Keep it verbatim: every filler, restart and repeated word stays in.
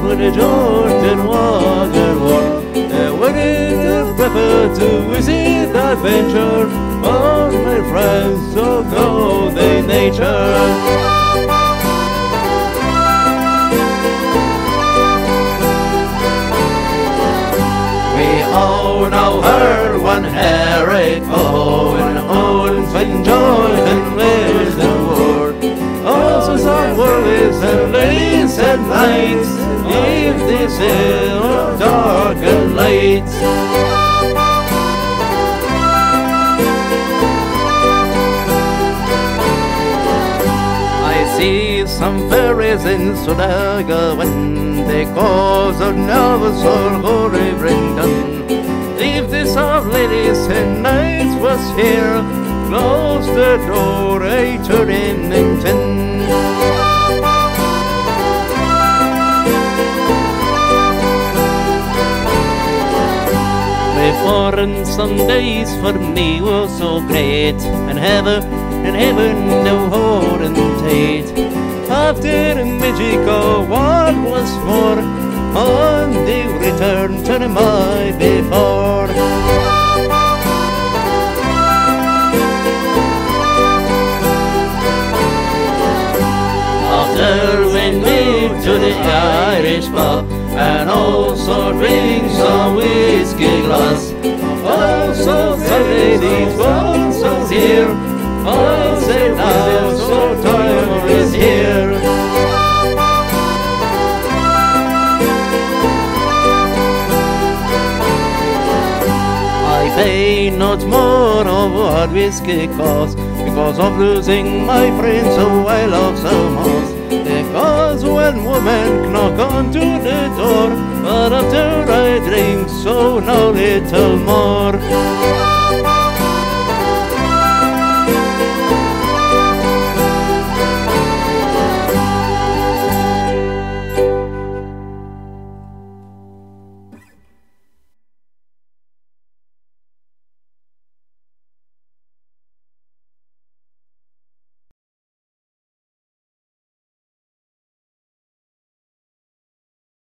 with a George and Waterworld. Uh, when it prefer to visit adventure, all my friends so go they nature. Oh, now heard one Eric Owen, Owen St. George and where's the word? Also some worries and lanes and nights, if this is dark and light. I see some fairies in Sudaga when they cause a nervous or hoary Brendan. If this of ladies and knights was here, close the door, I turn in and ten. Before and some days for me was so great, and heaven, and heaven no hold and tate. After the magic of one was more, on the return to my before. After we moved to the Irish pub, and also drink some whiskey glass, also some ladies also here, I say now so time is here. I pay not more of what whiskey costs, because of losing my friends who I love so much. Because when women knock onto the door, but after I drink so no little more.